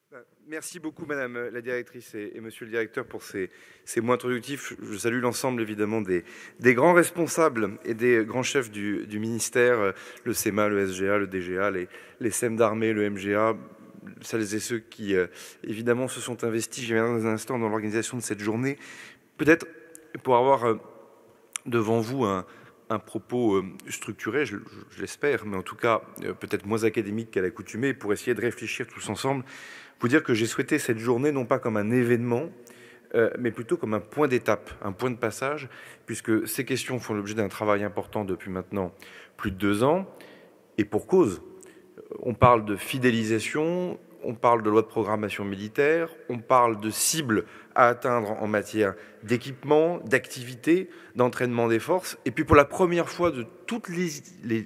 Merci beaucoup, Madame la directrice et Monsieur le directeur, pour ces mots introductifs. Je salue l'ensemble, évidemment, des grands responsables et des grands chefs du ministère, le CEMA, le SGA, le DGA, les SEM d'armée, le MGA, celles et ceux qui, évidemment, se sont investis, j'y reviendrai dans un instant, dans l'organisation de cette journée. Peut-être pour avoir devant vous un propos structuré, je l'espère, mais en tout cas peut-être moins académique qu'à l'accoutumée, pour essayer de réfléchir tous ensemble, vous dire que j'ai souhaité cette journée non pas comme un événement, mais plutôt comme un point d'étape, un point de passage, puisque ces questions font l'objet d'un travail important depuis maintenant plus de 2 ans, et pour cause. On parle de fidélisation, on parle de loi de programmation militaire, on parle de cibles à atteindre en matière d'équipement, d'activité, d'entraînement des forces. Et puis pour la première fois de toutes les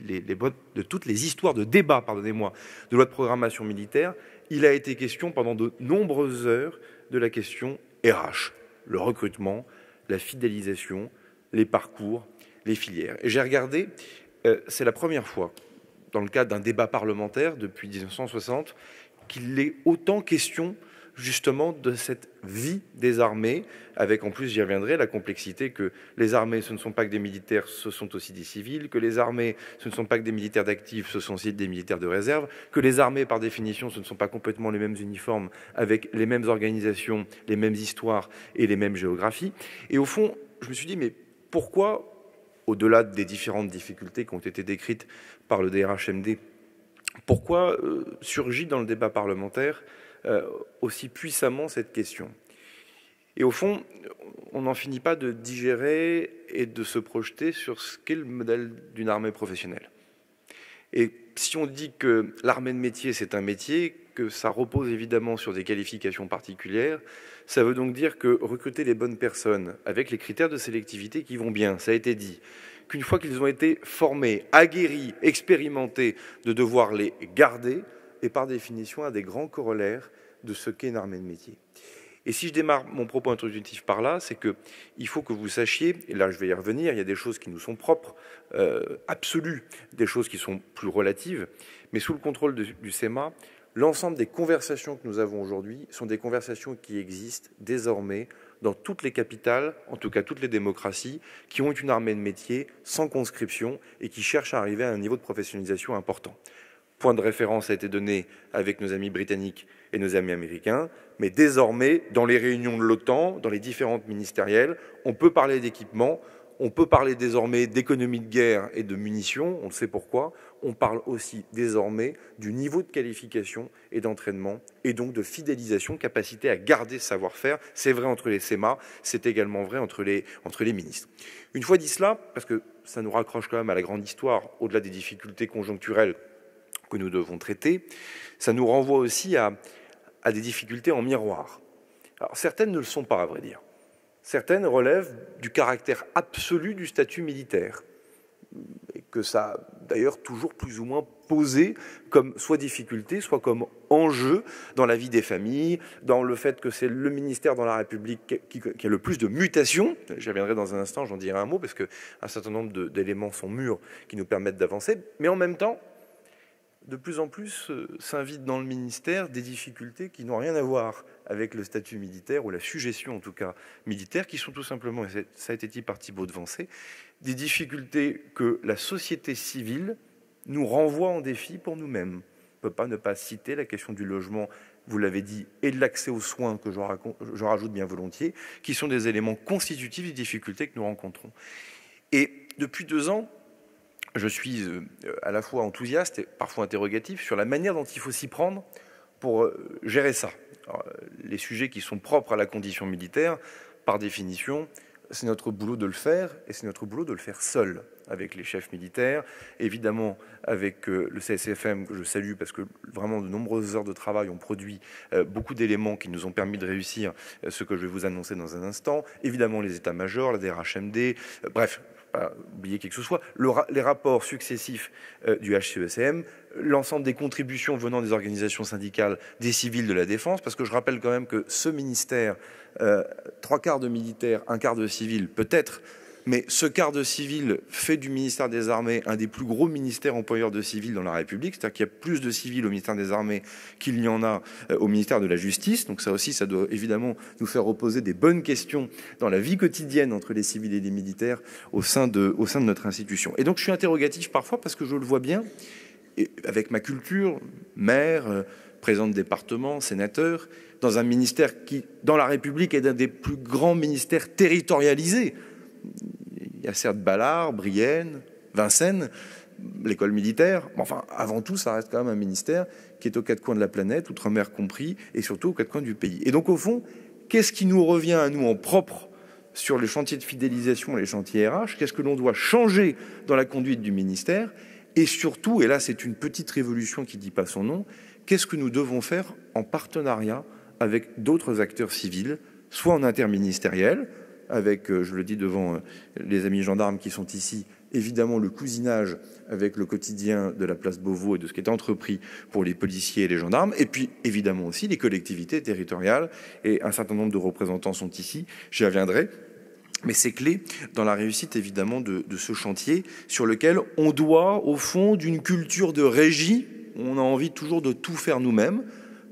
histoires de débat, pardonnez-moi, de loi de programmation militaire, il a été question pendant de nombreuses heures de la question RH, le recrutement, la fidélisation, les parcours, les filières. Et j'ai regardé, c'est la première fois dans le cadre d'un débat parlementaire depuis 1960, qu'il est autant question justement de cette vie des armées, avec en plus, j'y reviendrai, la complexité que les armées, ce ne sont pas que des militaires, ce sont aussi des civils, que les armées, ce ne sont pas que des militaires d'actifs, ce sont aussi des militaires de réserve, que les armées, par définition, ce ne sont pas complètement les mêmes uniformes, avec les mêmes organisations, les mêmes histoires et les mêmes géographies. Et au fond, je me suis dit, mais pourquoi, au-delà des différentes difficultés qui ont été décrites par le DRHMD, pourquoi surgit dans le débat parlementaire aussi puissamment cette question? Et au fond, on n'en finit pas de digérer et de se projeter sur ce qu'est le modèle d'une armée professionnelle. Et si on dit que l'armée de métier, c'est un métier, que ça repose évidemment sur des qualifications particulières, ça veut donc dire que recruter les bonnes personnes avec les critères de sélectivité qui vont bien, ça a été dit, qu'une fois qu'ils ont été formés, aguerris, expérimentés, de devoir les garder, et par définition un des grands corollaires de ce qu'est une armée de métier. Et si je démarre mon propos introductif par là, c'est qu'il faut que vous sachiez, et là je vais y revenir, il y a des choses qui nous sont propres, absolues, des choses qui sont plus relatives, mais sous le contrôle du CEMA, l'ensemble des conversations que nous avons aujourd'hui sont des conversations qui existent désormais dans toutes les capitales, en tout cas toutes les démocraties, qui ont une armée de métier sans conscription et qui cherchent à arriver à un niveau de professionnalisation important. Point de référence a été donné avec nos amis britanniques et nos amis américains, mais désormais, dans les réunions de l'OTAN, dans les différentes ministérielles, on peut parler d'équipement, on peut parler désormais d'économie de guerre et de munitions, on le sait pourquoi, on parle aussi désormais du niveau de qualification et d'entraînement, et donc de fidélisation, capacité à garder ce savoir-faire. C'est vrai entre les CEMA, c'est également vrai entre les ministres. Une fois dit cela, parce que ça nous raccroche quand même à la grande histoire, au-delà des difficultés conjoncturelles que nous devons traiter, ça nous renvoie aussi à des difficultés en miroir. Alors, certaines ne le sont pas, à vrai dire. Certaines relèvent du caractère absolu du statut militaire, et que ça a d'ailleurs toujours plus ou moins posé comme soit difficulté, soit comme enjeu dans la vie des familles, dans le fait que c'est le ministère dans la République qui a le plus de mutations. J'y reviendrai dans un instant, j'en dirai un mot, parce qu'un certain nombre d'éléments sont mûrs qui nous permettent d'avancer, mais en même temps, de plus en plus s'invitent dans le ministère des difficultés qui n'ont rien à voir avec le statut militaire, ou la suggestion en tout cas militaire, qui sont tout simplement, et ça a été dit par Thibault de Vancé, des difficultés que la société civile nous renvoie en défi pour nous-mêmes. On ne peut pas ne pas citer la question du logement, vous l'avez dit, et de l'accès aux soins, que je rajoute bien volontiers, qui sont des éléments constitutifs des difficultés que nous rencontrons. Et depuis 2 ans, je suis à la fois enthousiaste et parfois interrogatif sur la manière dont il faut s'y prendre pour gérer ça. Alors, les sujets qui sont propres à la condition militaire, par définition, c'est notre boulot de le faire, et c'est notre boulot de le faire seul, avec les chefs militaires, évidemment avec le CSFM, que je salue, parce que vraiment de nombreuses heures de travail ont produit beaucoup d'éléments qui nous ont permis de réussir ce que je vais vous annoncer dans un instant, évidemment les états-majors, la DRHMD, bref, pas oublier quelque chose, les rapports successifs du HCESM, l'ensemble des contributions venant des organisations syndicales des civils de la défense, parce que je rappelle quand même que ce ministère, 3/4 de militaires, 1/4 de civils, peut-être Mais ce quart de civils fait du ministère des Armées un des plus gros ministères employeurs de civils dans la République. C'est-à-dire qu'il y a plus de civils au ministère des Armées qu'il n'y en a au ministère de la Justice. Donc ça aussi, ça doit évidemment nous faire reposer des bonnes questions dans la vie quotidienne entre les civils et les militaires au sein de notre institution. Et donc je suis interrogatif parfois parce que je le vois bien, et avec ma culture, maire, président de département, sénateur, dans un ministère qui, dans la République, est un des plus grands ministères territorialisés. Il y a certes Ballard, Brienne, Vincennes, l'école militaire. Enfin, avant tout, ça reste quand même un ministère qui est aux quatre coins de la planète, outre-mer compris, et surtout aux quatre coins du pays. Et donc, au fond, qu'est-ce qui nous revient à nous en propre sur les chantiers de fidélisation, les chantiers RH? Qu'est-ce que l'on doit changer dans la conduite du ministère? Et surtout, et là, c'est une petite révolution qui ne dit pas son nom, qu'est-ce que nous devons faire en partenariat avec d'autres acteurs civils, soit en interministériel, avec, je le dis devant les amis gendarmes qui sont ici, évidemment le cousinage avec le quotidien de la place Beauvau et de ce qui est entrepris pour les policiers et les gendarmes, et puis évidemment aussi les collectivités territoriales, et un certain nombre de représentants sont ici, j'y reviendrai. Mais c'est clé dans la réussite évidemment de ce chantier sur lequel on doit, au fond, d'une culture de régie, on a envie toujours de tout faire nous-mêmes,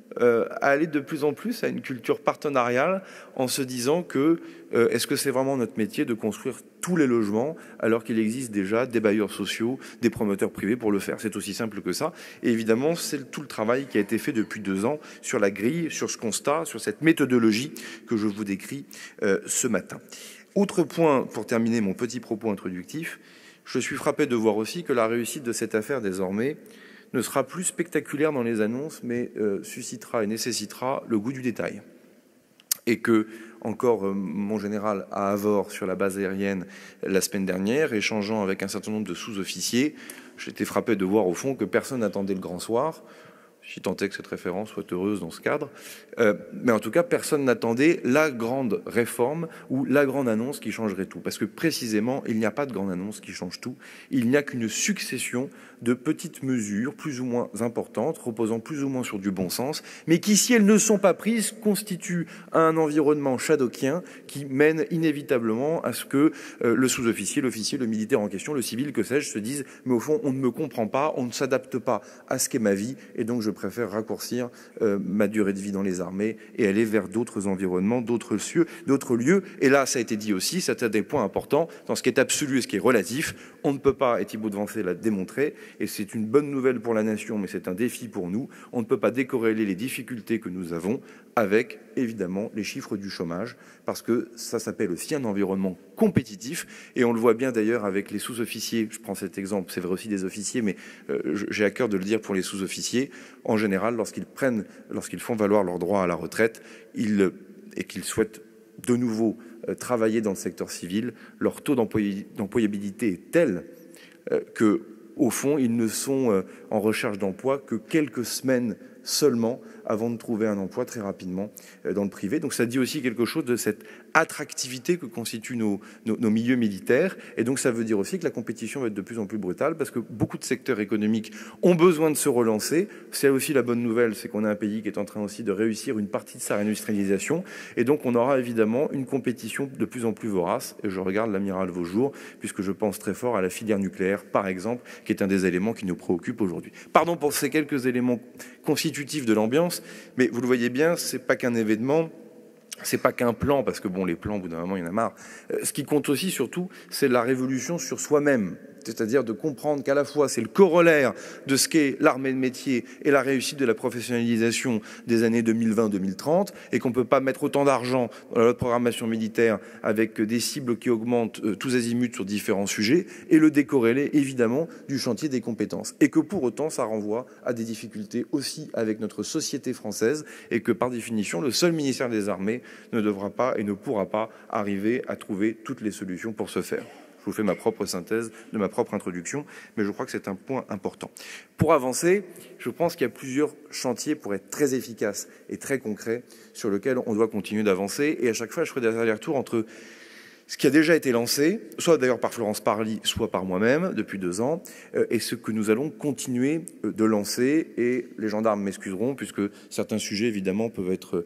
aller de plus en plus à une culture partenariale en se disant que est-ce que c'est vraiment notre métier de construire tous les logements alors qu'il existe déjà des bailleurs sociaux, des promoteurs privés pour le faire. C'est aussi simple que ça. Et évidemment, c'est tout le travail qui a été fait depuis 2 ans sur la grille, sur ce constat, sur cette méthodologie que je vous décris ce matin. Autre point, pour terminer mon petit propos introductif, je suis frappé de voir aussi que la réussite de cette affaire désormais ne sera plus spectaculaire dans les annonces, mais suscitera et nécessitera le goût du détail. Et que, encore mon général à Avord sur la base aérienne la semaine dernière, échangeant avec un certain nombre de sous-officiers, j'étais frappé de voir au fond que personne n'attendait le grand soir, si tant est que cette référence soit heureuse dans ce cadre. Mais en tout cas, personne n'attendait la grande réforme ou la grande annonce qui changerait tout. Parce que précisément, il n'y a pas de grande annonce qui change tout. Il n'y a qu'une succession de petites mesures plus ou moins importantes, reposant plus ou moins sur du bon sens, mais qui, si elles ne sont pas prises, constituent un environnement shadowkien qui mène inévitablement à ce que le sous-officier, l'officier, le militaire en question, le civil, que sais-je, se disent « mais au fond, on ne me comprend pas, on ne s'adapte pas à ce qu'est ma vie, et donc je préfère raccourcir ma durée de vie dans les armées et aller vers d'autres environnements, d'autres lieux. » Et là, ça a été dit aussi, c'est un des points importants, dans ce qui est absolu et ce qui est relatif. On ne peut pas, et Thibault de Vancey l'a démontré, et c'est une bonne nouvelle pour la nation, mais c'est un défi pour nous, on ne peut pas décorréler les difficultés que nous avons avec, évidemment, les chiffres du chômage, parce que ça s'appelle aussi un environnement compétitif, et on le voit bien d'ailleurs avec les sous-officiers. Je prends cet exemple, c'est vrai aussi des officiers, mais j'ai à cœur de le dire pour les sous-officiers. En général, lorsqu'ils font valoir leur droit à la retraite, et qu'ils souhaitent de nouveau travailler dans le secteur civil, leur taux d'employabilité est tel que, au fond, ils ne sont en recherche d'emploi que quelques semaines seulement avant de trouver un emploi très rapidement dans le privé. Donc ça dit aussi quelque chose de cette attractivité que constituent nos milieux militaires. Et donc ça veut dire aussi que la compétition va être de plus en plus brutale parce que beaucoup de secteurs économiques ont besoin de se relancer. C'est aussi la bonne nouvelle, c'est qu'on a un pays qui est en train aussi de réussir une partie de sa réindustrialisation. Et donc on aura évidemment une compétition de plus en plus vorace. Et je regarde l'amiral Vaujour, puisque je pense très fort à la filière nucléaire, par exemple, qui est un des éléments qui nous préoccupe aujourd'hui. Pardon pour ces quelques éléments constitutifs de l'ambiance, mais vous le voyez bien, c'est pas qu'un événement, c'est pas qu'un plan, parce que bon, les plans, au bout d'un moment, il y en a marre. Ce qui compte aussi, surtout, c'est la révolution sur soi-même. C'est-à-dire de comprendre qu'à la fois, c'est le corollaire de ce qu'est l'armée de métier et la réussite de la professionnalisation des années 2020-2030, et qu'on ne peut pas mettre autant d'argent dans la programmation militaire avec des cibles qui augmentent tous azimuts sur différents sujets, et le décorréler, évidemment, du chantier des compétences. Et que pour autant, ça renvoie à des difficultés aussi avec notre société française, et que par définition, le seul ministère des Armées ne devra pas et ne pourra pas arriver à trouver toutes les solutions pour ce faire. Je vous fais ma propre synthèse de ma propre introduction, mais je crois que c'est un point important. Pour avancer, je pense qu'il y a plusieurs chantiers pour être très efficaces et très concrets sur lesquels on doit continuer d'avancer. Et à chaque fois, je ferai des allers-retours entre ce qui a déjà été lancé, soit d'ailleurs par Florence Parly, soit par moi-même depuis 2 ans, et ce que nous allons continuer de lancer. Et les gendarmes m'excuseront, puisque certains sujets, évidemment, peuvent être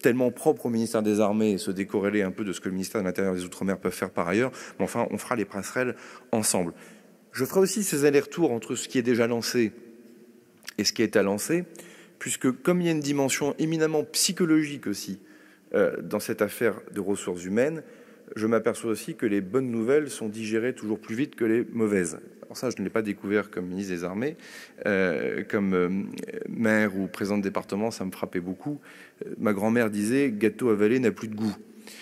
tellement propre au ministère des Armées et se décorréler un peu de ce que le ministère de l'Intérieur et des Outre-mer peuvent faire par ailleurs. Mais enfin, on fera les passerelles ensemble. Je ferai aussi ces allers-retours entre ce qui est déjà lancé et ce qui est à lancer, puisque comme il y a une dimension éminemment psychologique aussi dans cette affaire de ressources humaines, je m'aperçois aussi que les bonnes nouvelles sont digérées toujours plus vite que les mauvaises. Alors ça, je ne l'ai pas découvert comme ministre des Armées, comme maire ou président de département, ça me frappait beaucoup. Ma grand-mère disait « gâteau avalé n'a plus de goût ».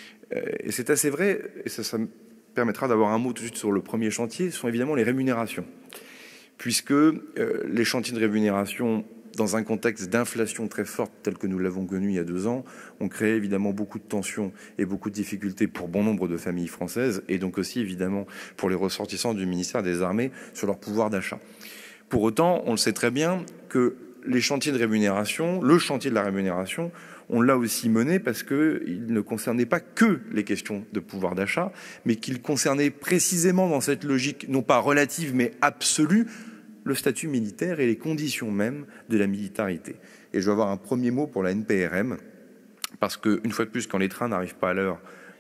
Et c'est assez vrai, et ça me permettra d'avoir un mot tout de suite sur le premier chantier, ce sont évidemment les rémunérations. Puisque les chantiers de rémunération, dans un contexte d'inflation très forte tel que nous l'avons connu il y a 2 ans, ont créé évidemment beaucoup de tensions et beaucoup de difficultés pour bon nombre de familles françaises et donc aussi évidemment pour les ressortissants du ministère des Armées sur leur pouvoir d'achat. Pour autant, on le sait très bien que les chantiers de rémunération, le chantier de la rémunération, on l'a aussi mené parce qu'il ne concernait pas que les questions de pouvoir d'achat, mais qu'il concernait précisément dans cette logique, non pas relative mais absolue, le statut militaire et les conditions mêmes de la militarité. Et je vais avoir un premier mot pour la NPRM, parce qu'une fois de plus, quand les trains n'arrivent pas à l'heure,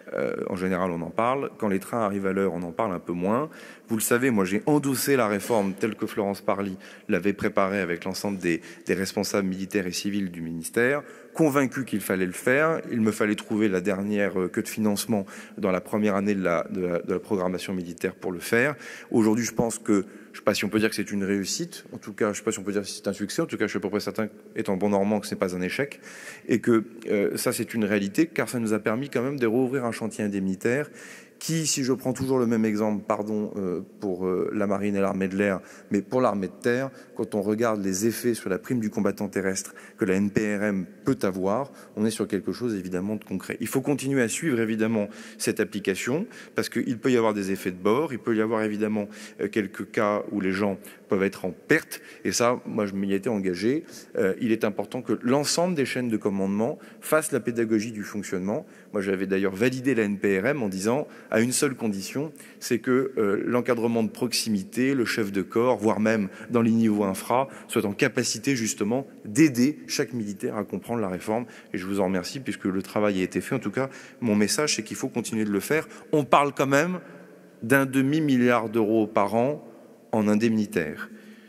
en général, on en parle. Quand les trains arrivent à l'heure, on en parle un peu moins. Vous le savez, moi, j'ai endossé la réforme telle que Florence Parly l'avait préparée avec l'ensemble des responsables militaires et civils du ministère, convaincu qu'il fallait le faire. Il me fallait trouver la dernière queue de financement dans la première année de la programmation militaire pour le faire. Aujourd'hui, je pense que, je ne sais pas si on peut dire que c'est une réussite. En tout cas, je ne sais pas si on peut dire que c'est un succès. En tout cas, je suis à peu près certain, étant bon normand, que ce n'est pas un échec. Et que ça, c'est une réalité, car ça nous a permis quand même de rouvrir un chantier indemnitaire qui, si je prends toujours le même exemple, pardon, pour la marine et l'armée de l'air, mais pour l'armée de terre, quand on regarde les effets sur la prime du combattant terrestre que la NPRM peut avoir, on est sur quelque chose évidemment de concret. Il faut continuer à suivre évidemment cette application, parce qu'il peut y avoir des effets de bord, il peut y avoir évidemment quelques cas où les gens peuvent être en perte, et ça, moi je m'y étais engagé. Il est important que l'ensemble des chaînes de commandement fassent la pédagogie du fonctionnement. Moi j'avais d'ailleurs validé la NPRM en disant à une seule condition, c'est que l'encadrement de proximité, le chef de corps, voire même dans les niveaux infra, soit en capacité justement d'aider chaque militaire à comprendre la réforme. Et je vous en remercie puisque le travail a été fait. En tout cas, mon message, c'est qu'il faut continuer de le faire. On parle quand même d'1 demi-milliard d'euros par an en indemnitaire.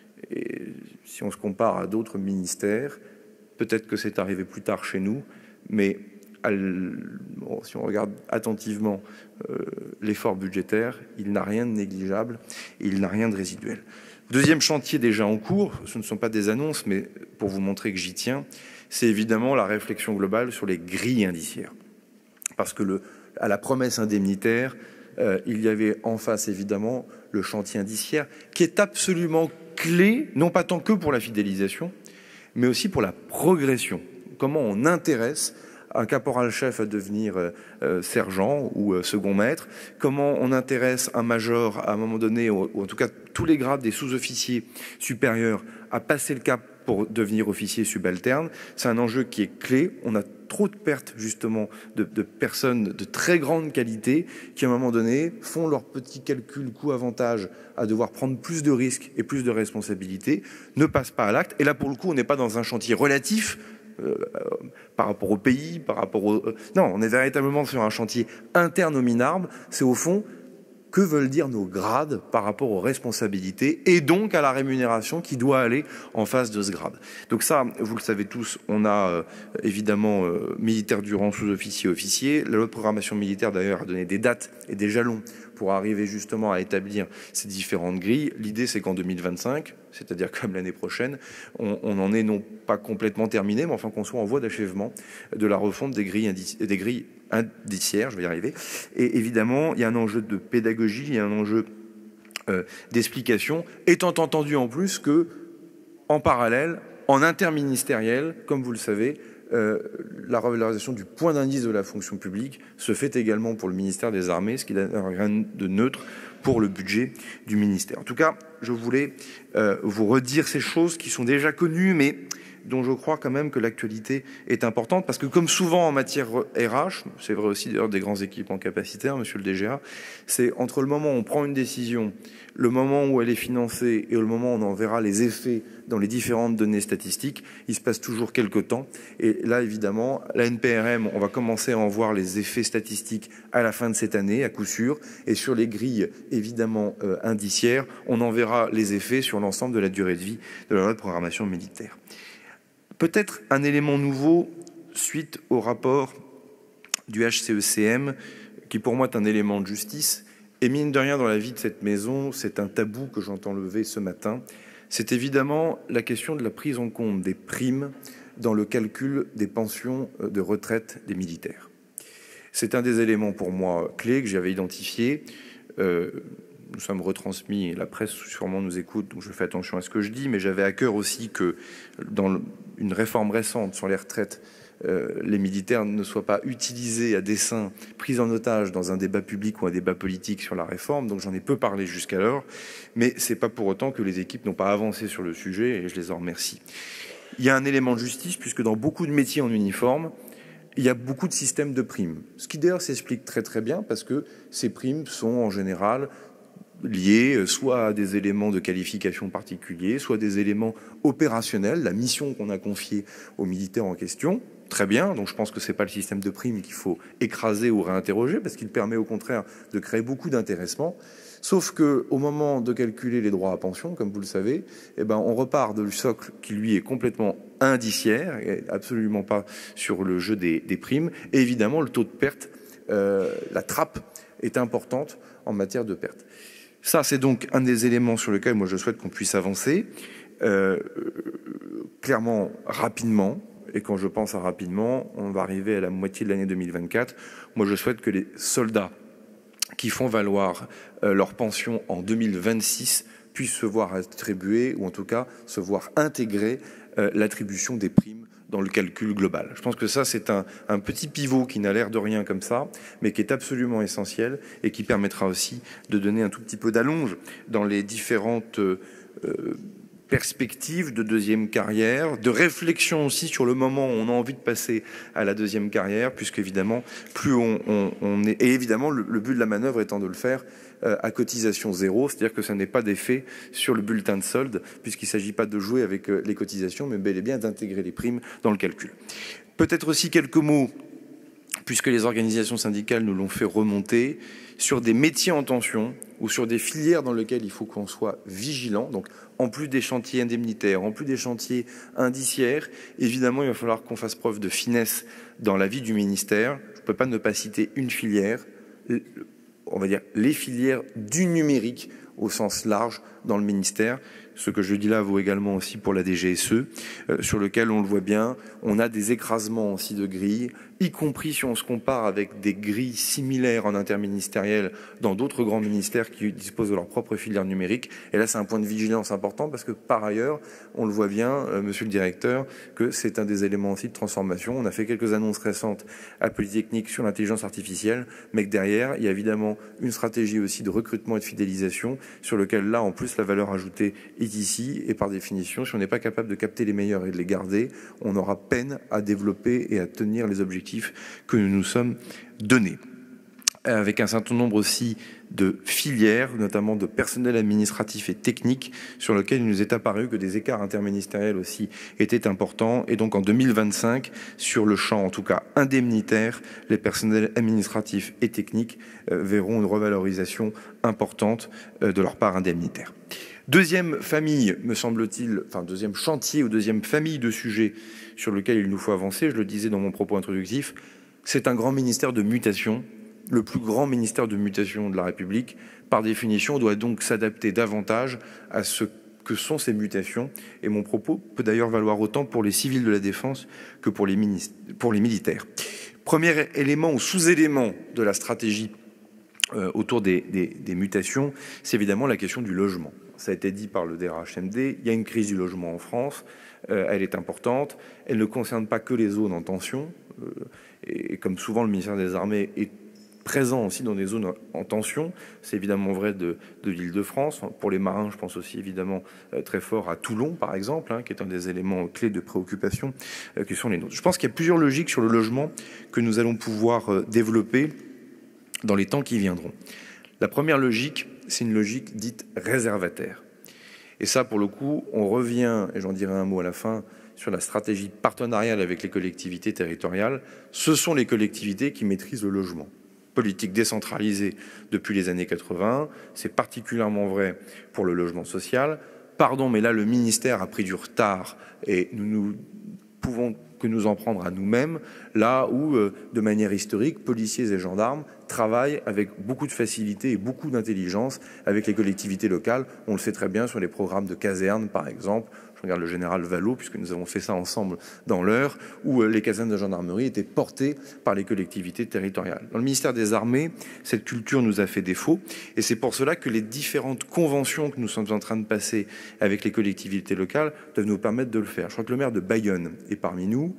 Et si on se compare à d'autres ministères, peut-être que c'est arrivé plus tard chez nous, mais bon, si on regarde attentivement l'effort budgétaire, il n'a rien de négligeable et il n'a rien de résiduel. Deuxième chantier déjà en cours, ce ne sont pas des annonces, mais pour vous montrer que j'y tiens, c'est évidemment la réflexion globale sur les grilles indiciaires. Parce que à la promesse indemnitaire, il y avait en face évidemment le chantier indiciaire qui est absolument clé, non pas tant que pour la fidélisation, mais aussi pour la progression. Comment on intéresse un caporal-chef à devenir sergent ou second maître, comment on intéresse un major à un moment donné, ou en tout cas tous les grades des sous-officiers supérieurs à passer le cap pour devenir officier subalterne. C'est un enjeu qui est clé. On a trop de pertes justement de personnes de très grande qualité qui à un moment donné font leur petit calcul coût-avantage à devoir prendre plus de risques et plus de responsabilités, ne passent pas à l'acte. Et là pour le coup on n'est pas dans un chantier relatif par rapport au pays, par rapport au... Non, on est véritablement sur un chantier interne au MINARB. C'est au fond, que veulent dire nos grades par rapport aux responsabilités et donc à la rémunération qui doit aller en face de ce grade. Donc ça, vous le savez tous, on a évidemment militaire du rang, sous-officier, officier. La loi de programmation militaire d'ailleurs a donné des dates et des jalons pour arriver justement à établir ces différentes grilles. L'idée c'est qu'en 2025, c'est-à-dire comme l'année prochaine, on en est non pas complètement terminé, mais enfin qu'on soit en voie d'achèvement de la refonte des grilles indiciaires, je vais y arriver. Et évidemment, il y a un enjeu de pédagogie, il y a un enjeu d'explication, étant entendu en plus que, en parallèle, en interministériel, comme vous le savez, la revalorisation du point d'indice de la fonction publique se fait également pour le ministère des Armées, ce qui n'a rien de neutre pour le budget du ministère. En tout cas, je voulais vous redire ces choses qui sont déjà connues, mais dont je crois quand même que l'actualité est importante, parce que comme souvent en matière RH, c'est vrai aussi d'ailleurs des grands équipements capacitaires, monsieur le DGA, c'est entre le moment où on prend une décision, le moment où elle est financée et le moment où on en verra les effets dans les différentes données statistiques, il se passe toujours quelques temps. Et là, évidemment, la NPRM, on va commencer à en voir les effets statistiques à la fin de cette année, à coup sûr. Et sur les grilles, évidemment, indiciaires, on en verra les effets sur l'ensemble de la durée de vie de la loi de programmation militaire. Peut-être un élément nouveau suite au rapport du HCECM, qui pour moi est un élément de justice. Et mine de rien, dans la vie de cette maison, c'est un tabou que j'entends lever ce matin. C'est évidemment la question de la prise en compte des primes dans le calcul des pensions de retraite des militaires. C'est un des éléments pour moi clés que j'avais identifié. Nous sommes retransmis, la presse sûrement nous écoute, donc je fais attention à ce que je dis, mais j'avais à cœur aussi que dans une réforme récente sur les retraites, les militaires ne soient pas utilisés à dessein, pris en otage dans un débat public ou un débat politique sur la réforme. Donc j'en ai peu parlé jusqu'alors, mais c'est pas pour autant que les équipes n'ont pas avancé sur le sujet et je les en remercie. Il y a un élément de justice puisque dans beaucoup de métiers en uniforme, il y a beaucoup de systèmes de primes. Ce qui d'ailleurs s'explique très très bien parce que ces primes sont en général liés soit à des éléments de qualification particuliers, soit des éléments opérationnels, la mission qu'on a confiée aux militaires en question. Très bien, donc je pense que ce n'est pas le système de primes qu'il faut écraser ou réinterroger, parce qu'il permet au contraire de créer beaucoup d'intéressement. Sauf qu'au moment de calculer les droits à pension, comme vous le savez, eh ben, on repart du socle qui, lui, est complètement indiciaire, et absolument pas sur le jeu des primes. Et évidemment, le taux de perte, la trappe est importante en matière de perte. Ça, c'est donc un des éléments sur lesquels moi je souhaite qu'on puisse avancer clairement rapidement. Et quand je pense à rapidement, on va arriver à la moitié de l'année 2024. Moi, je souhaite que les soldats qui font valoir leur pension en 2026 puissent se voir attribuer, ou en tout cas se voir intégrer l'attribution des primes dans le calcul global. Je pense que ça, c'est un petit pivot qui n'a l'air de rien comme ça, mais qui est absolument essentiel et qui permettra aussi de donner un tout petit peu d'allonge dans les différentes perspectives de deuxième carrière, de réflexion aussi sur le moment où on a envie de passer à la deuxième carrière, puisque évidemment, plus on est... Et évidemment, le but de la manœuvre étant de le faire à cotisation zéro, c'est-à-dire que ça n'est pas d'effet sur le bulletin de solde, puisqu'il ne s'agit pas de jouer avec les cotisations, mais bel et bien d'intégrer les primes dans le calcul. Peut-être aussi quelques mots, puisque les organisations syndicales nous l'ont fait remonter, sur des métiers en tension ou sur des filières dans lesquelles il faut qu'on soit vigilant. Donc, en plus des chantiers indemnitaires, en plus des chantiers indiciaires, évidemment, il va falloir qu'on fasse preuve de finesse dans la vie du ministère. Je ne peux pas ne pas citer une filière, on va dire les filières du numérique au sens large dans le ministère. Ce que je dis là vaut également aussi pour la DGSE, sur lequel on le voit bien, on a des écrasements aussi de grilles, y compris si on se compare avec des grilles similaires en interministériel dans d'autres grands ministères qui disposent de leur propre filière numérique. Et là, c'est un point de vigilance important parce que par ailleurs, on le voit bien, monsieur le directeur, que c'est un des éléments aussi de transformation. On a fait quelques annonces récentes à Polytechnique sur l'intelligence artificielle, mais que derrière, il y a évidemment une stratégie aussi de recrutement et de fidélisation sur lequel là, en plus, la valeur ajoutée est ici. Et par définition, si on n'est pas capable de capter les meilleurs et de les garder, on aura peine à développer et à tenir les objectifs que nous nous sommes donnés. Avec un certain nombre aussi de filières, notamment de personnel administratif et technique, sur lequel il nous est apparu que des écarts interministériels aussi étaient importants. Et donc en 2025, sur le champ en tout cas indemnitaire, les personnels administratifs et techniques verront une revalorisation importante de leur part indemnitaire. Deuxième famille, me semble-t-il, enfin deuxième chantier ou deuxième famille de sujets sur lequel il nous faut avancer, je le disais dans mon propos introductif, c'est un grand ministère de mutation. Le plus grand ministère de mutation de la République, par définition, doit donc s'adapter davantage à ce que sont ces mutations. Et mon propos peut d'ailleurs valoir autant pour les civils de la défense que pour les militaires. Premier élément ou sous-élément de la stratégie autour des mutations, c'est évidemment la question du logement. Ça a été dit par le DRHMD, il y a une crise du logement en France, elle est importante, elle ne concerne pas que les zones en tension, et comme souvent le ministère des Armées est présents aussi dans des zones en tension. C'est évidemment vrai de l'Île-de-France. Pour les marins, je pense aussi évidemment très fort à Toulon, par exemple, qui est un des éléments clés de préoccupation qui sont les nôtres. Je pense qu'il y a plusieurs logiques sur le logement que nous allons pouvoir développer dans les temps qui viendront. La première logique, c'est une logique dite réservataire. Et ça, pour le coup, on revient, et j'en dirai un mot à la fin, sur la stratégie partenariale avec les collectivités territoriales. Ce sont les collectivités qui maîtrisent le logement. Politique décentralisée depuis les années 80, c'est particulièrement vrai pour le logement social. Pardon, mais là, le ministère a pris du retard et nous pouvons que nous en prendre à nous-mêmes, là où, de manière historique, policiers et gendarmes travaillent avec beaucoup de facilité et beaucoup d'intelligence avec les collectivités locales. On le sait très bien sur les programmes de casernes, par exemple. Je regarde le général Vallot, puisque nous avons fait ça ensemble dans l'Eure, où les casernes de gendarmerie étaient portées par les collectivités territoriales. Dans le ministère des Armées, cette culture nous a fait défaut, et c'est pour cela que les différentes conventions que nous sommes en train de passer avec les collectivités locales doivent nous permettre de le faire. Je crois que le maire de Bayonne est parmi nous.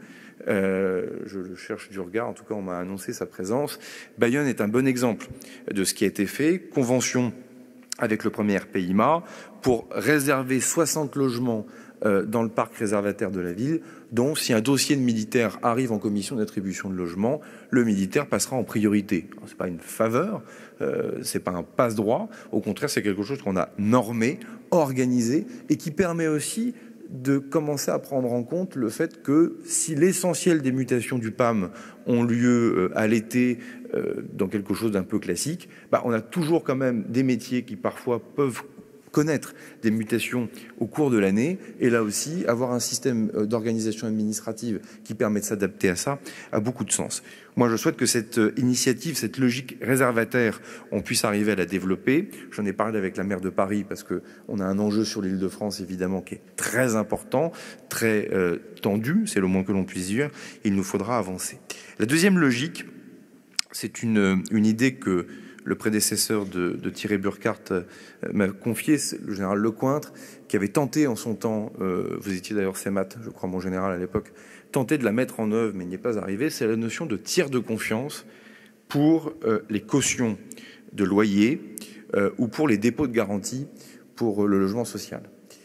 Je le cherche du regard, en tout cas on m'a annoncé sa présence. Bayonne est un bon exemple de ce qui a été fait. Convention avec le premier PIMA pour réserver 60 logements dans le parc réservataire de la ville, dont si un dossier de militaire arrive en commission d'attribution de logement, le militaire passera en priorité. C'est pas une faveur, c'est pas un passe-droit, au contraire c'est quelque chose qu'on a normé, organisé et qui permet aussi de commencer à prendre en compte le fait que si l'essentiel des mutations du PAM ont lieu à l'été dans quelque chose d'un peu classique, on a toujours quand même des métiers qui parfois peuvent connaître des mutations au cours de l'année, et là aussi, avoir un système d'organisation administrative qui permet de s'adapter à ça a beaucoup de sens. Moi, je souhaite que cette initiative, cette logique réservataire, on puisse arriver à la développer. J'en ai parlé avec la maire de Paris parce qu'on a un enjeu sur l'Île-de-France, évidemment, qui est très important, très tendu, c'est le moins que l'on puisse dire. Il nous faudra avancer. La deuxième logique, c'est une idée que le prédécesseur de Thierry Burkhardt m'a confié, le général Lecointre, qui avait tenté en son temps, vous étiez d'ailleurs CEMAT, je crois, mon général à l'époque, tenté de la mettre en œuvre, mais il n'y est pas arrivé, c'est la notion de tiers de confiance pour les cautions de loyer ou pour les dépôts de garantie pour le logement social.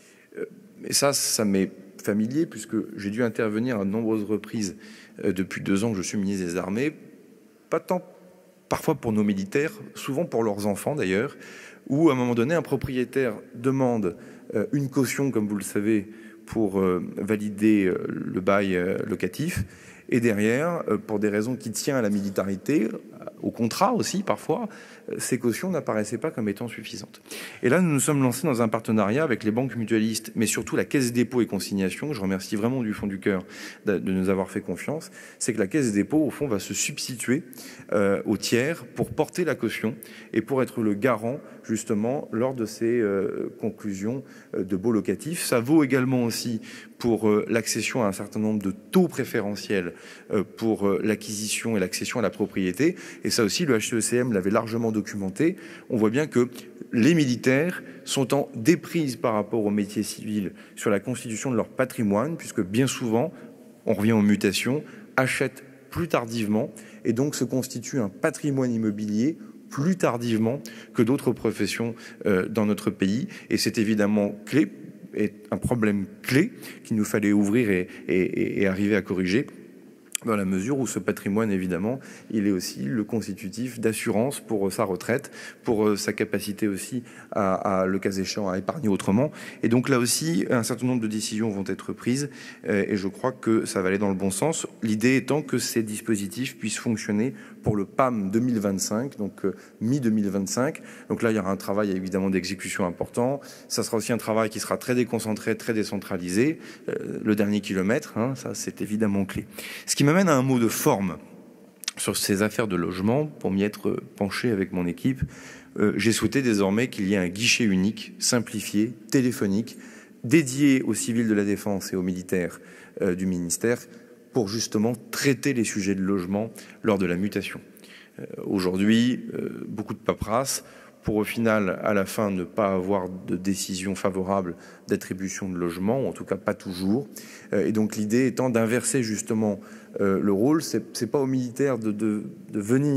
Et ça m'est familier, puisque j'ai dû intervenir à de nombreuses reprises depuis 2 ans que je suis ministre des Armées, pas tant parfois pour nos militaires, souvent pour leurs enfants d'ailleurs, où à un moment donné, un propriétaire demande une caution, comme vous le savez, pour valider le bail locatif, et derrière, pour des raisons qui tiennent à la militarité, au contrat aussi parfois, ces cautions n'apparaissaient pas comme étant suffisantes. Et là, nous nous sommes lancés dans un partenariat avec les banques mutualistes, mais surtout la Caisse des dépôts et consignations. Je remercie vraiment du fond du cœur de nous avoir fait confiance. C'est que la Caisse des dépôts, au fond, va se substituer au tiers pour porter la caution et pour être le garant, justement, lors de ces conclusions de baux locatifs. Ça vaut également aussi pour l'accession à un certain nombre de taux préférentiels pour l'acquisition et l'accession à la propriété. Et ça aussi, le HCECM l'avait largement documenté. On voit bien que les militaires sont en déprise par rapport aux métiers civils sur la constitution de leur patrimoine, puisque bien souvent, on revient aux mutations, achètent plus tardivement et donc se constituent un patrimoine immobilier plus tardivement que d'autres professions dans notre pays. Et c'est évidemment clé, est un problème clé qu'il nous fallait ouvrir et arriver à corriger, dans la mesure où ce patrimoine, évidemment, il est aussi le constitutif d'assurance pour sa retraite, pour sa capacité aussi à le cas échéant, à épargner autrement. Et donc là aussi, un certain nombre de décisions vont être prises et je crois que ça va aller dans le bon sens. L'idée étant que ces dispositifs puissent fonctionner pour le PAM 2025, donc mi-2025. Donc là, il y aura un travail évidemment d'exécution important. Ça sera aussi un travail qui sera très déconcentré, très décentralisé. Le dernier kilomètre, ça c'est évidemment clé. Ce qui m'amène à un mot de forme sur ces affaires de logement. Pour m'y être penché avec mon équipe, j'ai souhaité désormais qu'il y ait un guichet unique, simplifié, téléphonique, dédié aux civils de la défense et aux militaires du ministère, pour justement traiter les sujets de logement lors de la mutation. Aujourd'hui, beaucoup de paperasse pour au final, à la fin, ne pas avoir de décision favorable d'attribution de logement, ou en tout cas pas toujours. Et donc l'idée étant d'inverser justement le rôle. C'est pas aux militaires de venir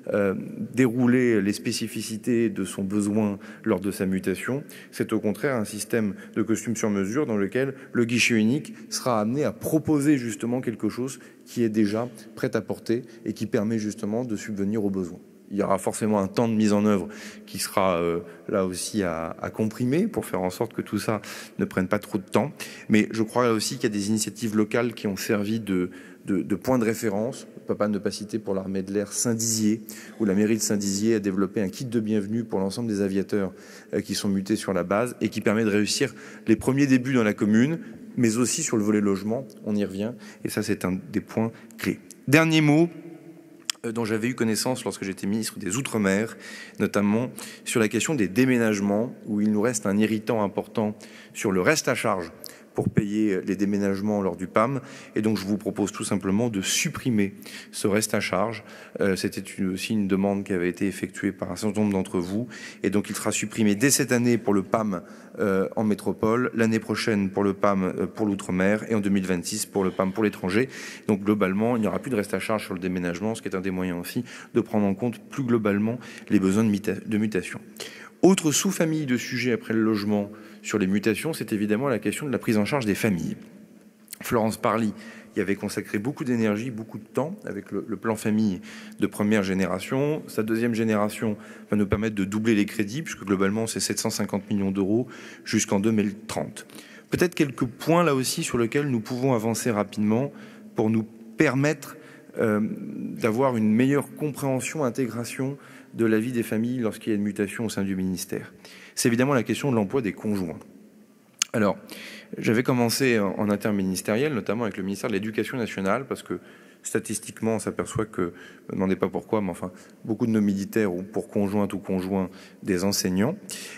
dérouler les spécificités de son besoin lors de sa mutation. C'est au contraire un système de costume sur mesure dans lequel le guichet unique sera amené à proposer justement quelque chose qui est déjà prêt à porter et qui permet justement de subvenir aux besoins. Il y aura forcément un temps de mise en œuvre qui sera là aussi à comprimer pour faire en sorte que tout ça ne prenne pas trop de temps. Mais je crois aussi qu'il y a des initiatives locales qui ont servi de point de référence. Papa ne pas citer pour l'armée de l'air Saint-Dizier, où la mairie de Saint-Dizier a développé un kit de bienvenue pour l'ensemble des aviateurs qui sont mutés sur la base et qui permet de réussir les premiers débuts dans la commune, mais aussi sur le volet logement. On y revient et ça, c'est un des points clés. Dernier mot dont j'avais eu connaissance lorsque j'étais ministre des Outre-mer, notamment sur la question des déménagements, où il nous reste un irritant important sur le reste à charge pour payer les déménagements lors du PAM. Et donc, je vous propose tout simplement de supprimer ce reste à charge. C'était aussi une demande qui avait été effectuée par un certain nombre d'entre vous. Et donc, il sera supprimé dès cette année pour le PAM en métropole, l'année prochaine pour le PAM pour l'outre-mer et en 2026 pour le PAM pour l'étranger. Donc, globalement, il n'y aura plus de reste à charge sur le déménagement, ce qui est un des moyens aussi de prendre en compte plus globalement les besoins de mutation. Autre sous-famille de sujets après le logement sur les mutations, c'est évidemment la question de la prise en charge des familles. Florence Parly y avait consacré beaucoup d'énergie, beaucoup de temps avec le plan famille de première génération. Sa deuxième génération va nous permettre de doubler les crédits, puisque globalement c'est 750 millions d'euros jusqu'en 2030. Peut-être quelques points là aussi sur lesquels nous pouvons avancer rapidement pour nous permettre d'avoir une meilleure compréhension, intégration de la vie des familles lorsqu'il y a une mutation au sein du ministère. C'est évidemment la question de l'emploi des conjoints. Alors, j'avais commencé en interministériel, notamment avec le ministère de l'Éducation nationale, parce que statistiquement, on s'aperçoit que, ne me demandez pas pourquoi, mais enfin, beaucoup de nos militaires ont pour conjointe ou conjoint des enseignants,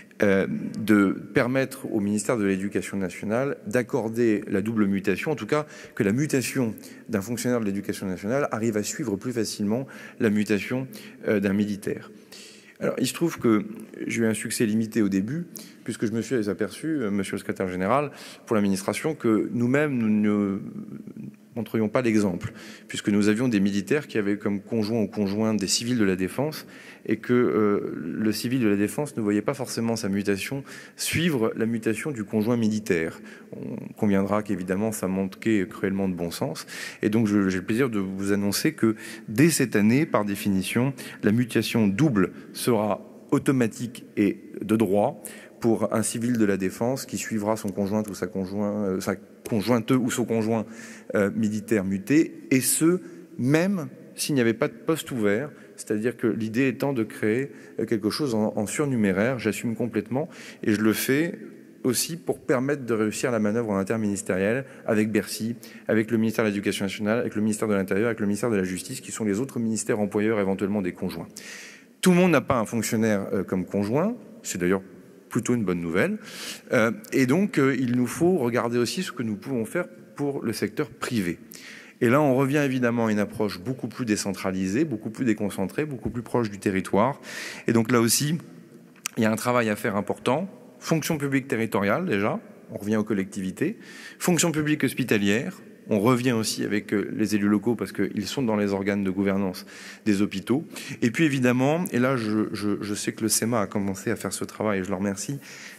de permettre au ministère de l'Éducation nationale d'accorder la double mutation, en tout cas que la mutation d'un fonctionnaire de l'Éducation nationale arrive à suivre plus facilement la mutation d'un militaire. Alors, il se trouve que j'ai eu un succès limité au début, puisque je me suis aperçu, monsieur le secrétaire général, pour l'administration, que nous-mêmes, nous ne montrions pas l'exemple, puisque nous avions des militaires qui avaient comme conjoint ou conjointe des civils de la défense, et que le civil de la défense ne voyait pas forcément sa mutation suivre la mutation du conjoint militaire. On conviendra qu'évidemment, ça manquait cruellement de bon sens. Et donc, j'ai le plaisir de vous annoncer que dès cette année, par définition, la mutation double sera automatique et de droit pour un civil de la défense qui suivra son conjointe ou sa conjointe ou son conjoint militaire muté, et ce, même s'il n'y avait pas de poste ouvert, c'est-à-dire que l'idée étant de créer quelque chose en surnuméraire. J'assume complètement, et je le fais aussi pour permettre de réussir la manœuvre interministérielle avec Bercy, avec le ministère de l'Éducation nationale, avec le ministère de l'Intérieur, avec le ministère de la Justice, qui sont les autres ministères employeurs éventuellement des conjoints. Tout le monde n'a pas un fonctionnaire comme conjoint, c'est d'ailleurs plutôt une bonne nouvelle, et donc il nous faut regarder aussi ce que nous pouvons faire pour le secteur privé. Et là, on revient évidemment à une approche beaucoup plus décentralisée, beaucoup plus déconcentrée, beaucoup plus proche du territoire. Et donc là aussi, il y a un travail à faire important. Fonction publique territoriale, déjà, on revient aux collectivités. Fonction publique hospitalière, on revient aussi avec les élus locaux parce qu'ils sont dans les organes de gouvernance des hôpitaux. Et puis évidemment, et là je sais que le SEMA a commencé à faire ce travail et je leur remercie,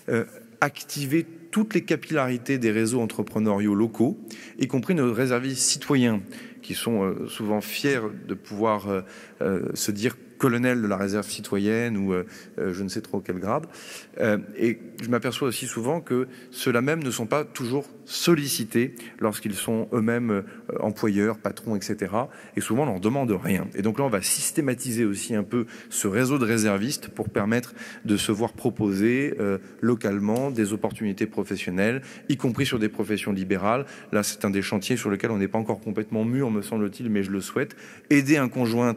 activer toutes les capillarités des réseaux entrepreneuriaux locaux, y compris nos réservistes citoyens qui sont souvent fiers de pouvoir se dire colonel de la réserve citoyenne ou je ne sais trop quel grade. Et je m'aperçois aussi souvent que ceux-là même ne sont pas toujours sollicités lorsqu'ils sont eux-mêmes employeurs, patrons, etc. Et souvent, on leur demande rien. Et donc là, on va systématiser aussi un peu ce réseau de réservistes pour permettre de se voir proposer localement des opportunités professionnelles, y compris sur des professions libérales. Là, c'est un des chantiers sur lesquels on n'est pas encore complètement mûr, me semble-t-il, mais je le souhaite. Aider un conjoint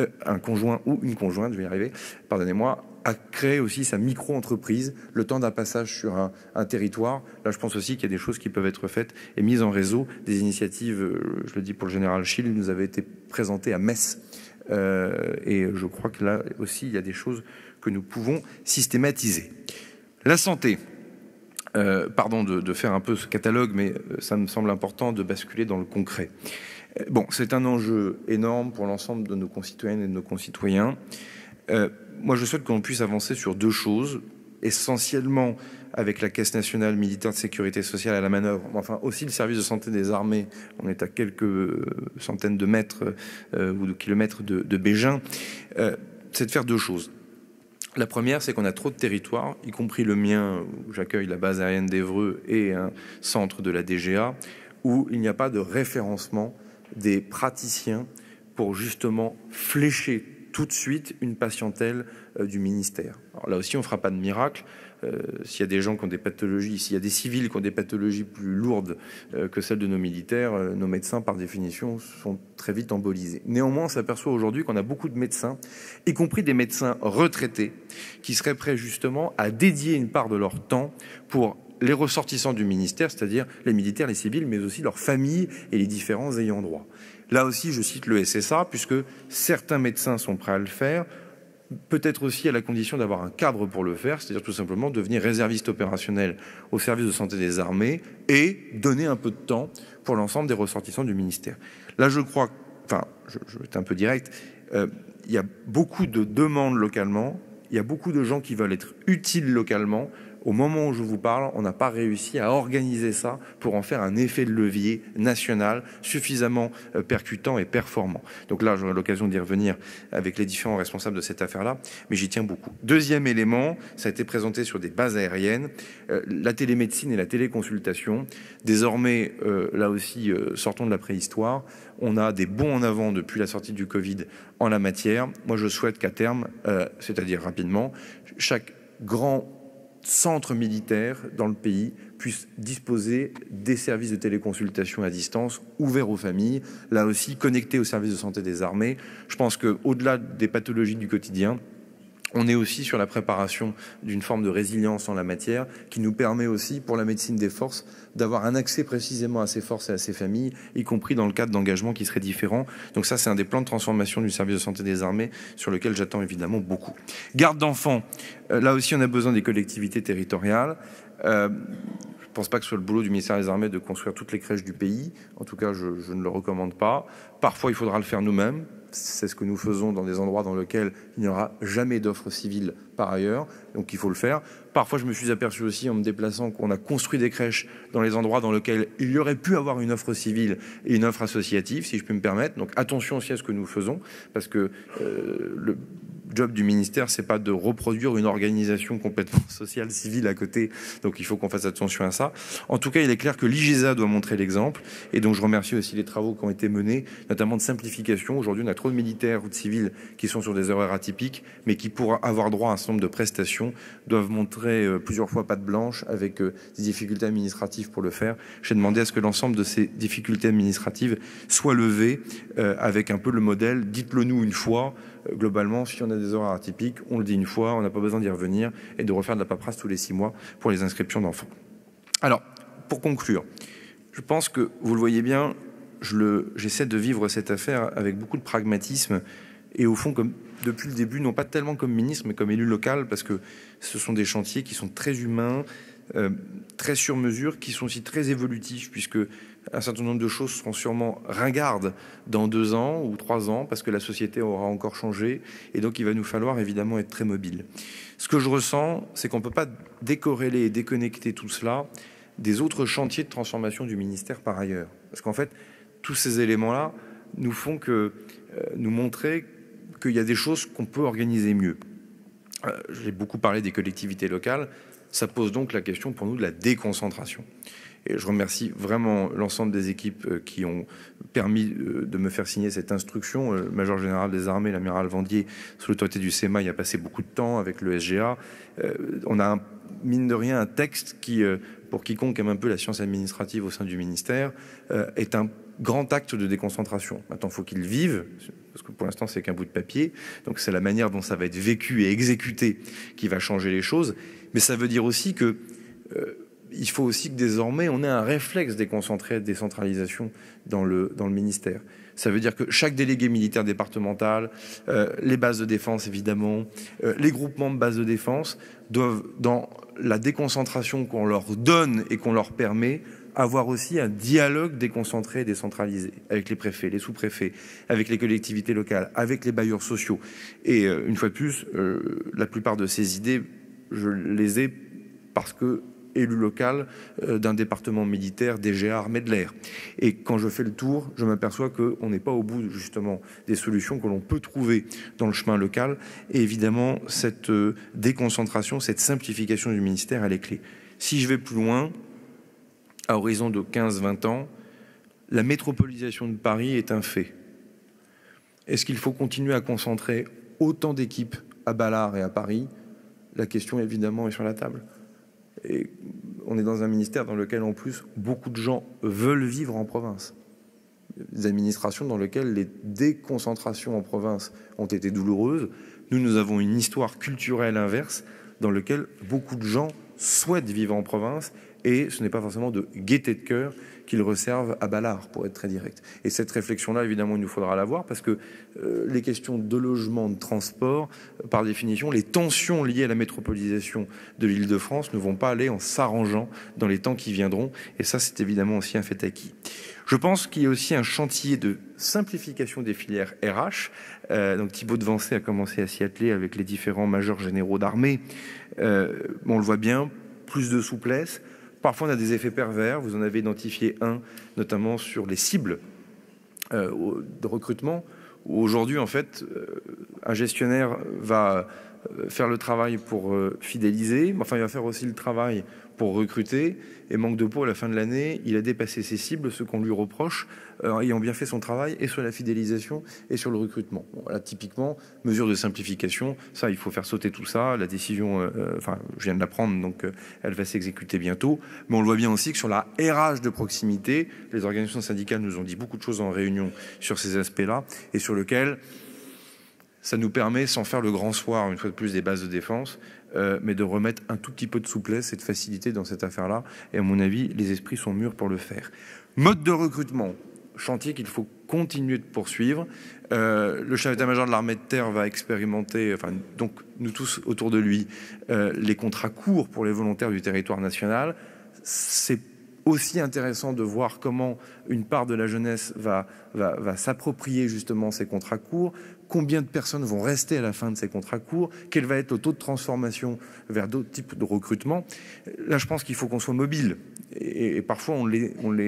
ou une conjointe, je vais y arriver, pardonnez-moi, à créer aussi sa micro-entreprise, le temps d'un passage sur un territoire. Là, je pense aussi qu'il y a des choses qui peuvent être faites et mises en réseau. Des initiatives, je le dis pour le général Schill, nous avaient été présentées à Metz. Et je crois que là aussi, il y a des choses que nous pouvons systématiser. La santé. Pardon de faire un peu ce catalogue, mais ça me semble important de basculer dans le concret. Bon, c'est un enjeu énorme pour l'ensemble de nos concitoyennes et de nos concitoyens. Moi, je souhaite qu'on puisse avancer sur deux choses, essentiellement avec la Caisse nationale militaire de sécurité sociale à la manœuvre, enfin aussi le service de santé des armées. On est à quelques centaines de mètres ou de kilomètres de Bégin. C'est de faire deux choses. La première, c'est qu'on a trop de territoires, y compris le mien, où j'accueille la base aérienne d'Évreux et un centre de la DGA, où il n'y a pas de référencement des praticiens pour justement flécher tout de suite une patientèle du ministère. Alors là aussi, on ne fera pas de miracle. S'il y a des gens qui ont des pathologies, s'il y a des civils qui ont des pathologies plus lourdes que celles de nos militaires, nos médecins, par définition, sont très vite embolisés. Néanmoins, on s'aperçoit aujourd'hui qu'on a beaucoup de médecins, y compris des médecins retraités, qui seraient prêts justement à dédier une part de leur temps pour les ressortissants du ministère, c'est-à-dire les militaires, les civils, mais aussi leurs familles et les différents ayants droit. Là aussi, je cite le SSA, puisque certains médecins sont prêts à le faire, peut-être aussi à la condition d'avoir un cadre pour le faire, c'est-à-dire tout simplement devenir réserviste opérationnel au service de santé des armées et donner un peu de temps pour l'ensemble des ressortissants du ministère. Là, je crois, enfin, je vais être un peu direct, il y a beaucoup de demandes localement, il y a beaucoup de gens qui veulent être utiles localement. Au moment où je vous parle, on n'a pas réussi à organiser ça pour en faire un effet de levier national suffisamment percutant et performant. Donc là, j'aurai l'occasion d'y revenir avec les différents responsables de cette affaire-là, mais j'y tiens beaucoup. Deuxième élément, ça a été présenté sur des bases aériennes, la télémédecine et la téléconsultation. Désormais, là aussi, sortons de la préhistoire. On a des bons en avant depuis la sortie du Covid en la matière. Moi, je souhaite qu'à terme, c'est-à-dire rapidement, chaque grand centre militaire dans le pays puisse disposer des services de téléconsultation à distance ouverts aux familles, là aussi connectés au service de santé des armées. Je pense qu'au-delà des pathologies du quotidien, on est aussi sur la préparation d'une forme de résilience en la matière qui nous permet aussi, pour la médecine des forces, d'avoir un accès précisément à ces forces et à ces familles, y compris dans le cadre d'engagements qui seraient différents. Donc ça, c'est un des plans de transformation du service de santé des armées sur lequel j'attends évidemment beaucoup. Garde d'enfants, là aussi on a besoin des collectivités territoriales. Je ne pense pas que ce soit le boulot du ministère des Armées de construire toutes les crèches du pays. En tout cas, je ne le recommande pas. Parfois, il faudra le faire nous-mêmes. C'est ce que nous faisons dans des endroits dans lesquels il n'y aura jamais d'offres civiles par ailleurs. Donc il faut le faire. Parfois, je me suis aperçu aussi en me déplaçant qu'on a construit des crèches dans les endroits dans lesquels il y aurait pu avoir une offre civile et une offre associative, si je peux me permettre. Donc attention aussi à ce que nous faisons, parce que le job du ministère, c'est pas de reproduire une organisation complètement sociale, civile à côté. Donc il faut qu'on fasse attention à ça. En tout cas, il est clair que l'IGESA doit montrer l'exemple. Et donc je remercie aussi les travaux qui ont été menés, notamment de simplification. Aujourd'hui, on a trop de militaires ou de civils qui sont sur des horaires atypiques, mais qui, pour avoir droit à un certain nombre de prestations, doivent montrer plusieurs fois patte blanche avec des difficultés administratives pour le faire. J'ai demandé à ce que l'ensemble de ces difficultés administratives soient levées avec un peu le modèle « dites-le nous une fois ». Globalement, si on a des horaires atypiques, on le dit une fois, on n'a pas besoin d'y revenir et de refaire de la paperasse tous les 6 mois pour les inscriptions d'enfants. Alors, pour conclure, je pense que, vous le voyez bien, j'essaie de vivre cette affaire avec beaucoup de pragmatisme et au fond, comme depuis le début, non pas tellement comme ministre, mais comme élu local, parce que ce sont des chantiers qui sont très humains, très sur mesure, qui sont aussi très évolutifs, puisque un certain nombre de choses seront sûrement ringardes dans 2 ans ou 3 ans, parce que la société aura encore changé, et donc il va nous falloir évidemment être très mobile. Ce que je ressens, c'est qu'on ne peut pas décorréler et déconnecter tout cela des autres chantiers de transformation du ministère par ailleurs. Parce qu'en fait, tous ces éléments-là nous font nous montrer qu'il y a des choses qu'on peut organiser mieux. J'ai beaucoup parlé des collectivités locales. Ça pose donc la question pour nous de la déconcentration. Et je remercie vraiment l'ensemble des équipes qui ont permis de me faire signer cette instruction. Le major général des armées, l'amiral Vendier, sous l'autorité du SEMA, il a passé beaucoup de temps avec le SGA. On a, mine de rien, un texte qui, pour quiconque aime un peu la science administrative au sein du ministère, est un grand acte de déconcentration. Maintenant, il faut qu'il vive, parce que pour l'instant, c'est qu'un bout de papier. Donc, c'est la manière dont ça va être vécu et exécuté qui va changer les choses. Mais ça veut dire aussi que il faut aussi que désormais, on ait un réflexe déconcentré de décentralisation dans le ministère. Ça veut dire que chaque délégué militaire départemental, les bases de défense évidemment, les groupements de bases de défense doivent, dans la déconcentration qu'on leur donne et qu'on leur permet, avoir aussi un dialogue déconcentré et décentralisé avec les préfets, les sous-préfets, avec les collectivités locales, avec les bailleurs sociaux. Et une fois de plus, la plupart de ces idées, je les ai parce que élu local d'un département militaire DGA armée de l'air. Et quand je fais le tour, je m'aperçois qu'on n'est pas au bout justement des solutions que l'on peut trouver dans le chemin local. Et évidemment, cette déconcentration, cette simplification du ministère, elle est clé. Si je vais plus loin, à horizon de 15-20 ans, la métropolisation de Paris est un fait. Est-ce qu'il faut continuer à concentrer autant d'équipes à Balard et à Paris? La question, évidemment, est sur la table. Et on est dans un ministère dans lequel, en plus, beaucoup de gens veulent vivre en province. Des administrations dans lesquelles les déconcentrations en province ont été douloureuses. Nous avons une histoire culturelle inverse dans laquelle beaucoup de gens souhaitent vivre en province et ce n'est pas forcément de gaieté de cœur qu'ils reservent à Balard, pour être très direct. Et cette réflexion-là, évidemment, il nous faudra l'avoir parce que les questions de logement, de transport, par définition, les tensions liées à la métropolisation de l'Île-de-France ne vont pas aller en s'arrangeant dans les temps qui viendront. Et ça, c'est évidemment aussi un fait acquis. Je pense qu'il y a aussi un chantier de simplification des filières RH. Donc Thibault de Vancey a commencé à s'y atteler avec les différents majors généraux d'armée. On le voit bien, plus de souplesse. Parfois, on a des effets pervers. Vous en avez identifié un, notamment sur les cibles de recrutement. Aujourd'hui, en fait, un gestionnaire va faire le travail pour fidéliser, mais enfin, il va faire aussi le travail pour recruter. Et manque de peau, à la fin de l'année, il a dépassé ses cibles, ce qu'on lui reproche, ayant bien fait son travail, et sur la fidélisation et sur le recrutement. Bon, voilà, typiquement, mesure de simplification, ça, il faut faire sauter tout ça. La décision, enfin, je viens de la prendre, donc elle va s'exécuter bientôt. Mais on le voit bien aussi que sur la RH de proximité, les organisations syndicales nous ont dit beaucoup de choses en réunion sur ces aspects-là, et sur lequel ça nous permet, sans faire le grand soir, une fois de plus, des bases de défense, mais de remettre un tout petit peu de souplesse et de facilité dans cette affaire-là. Et à mon avis, les esprits sont mûrs pour le faire. Mode de recrutement, chantier qu'il faut continuer de poursuivre. Le chef d'état-major de l'armée de terre va expérimenter, enfin, donc nous tous autour de lui, les contrats courts pour les volontaires du territoire national. C'est aussi intéressant de voir comment une part de la jeunesse va s'approprier justement ces contrats courts, combien de personnes vont rester à la fin de ces contrats courts, quel va être le taux de transformation vers d'autres types de recrutement. Là, je pense qu'il faut qu'on soit mobile et parfois on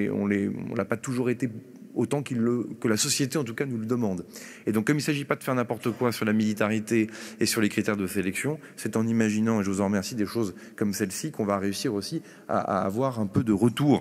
l'a pas toujours été autant que la société en tout cas nous le demande. Et donc comme il ne s'agit pas de faire n'importe quoi sur la militarité et sur les critères de sélection, c'est en imaginant, et je vous en remercie, des choses comme celle-ci qu'on va réussir aussi à avoir un peu de retour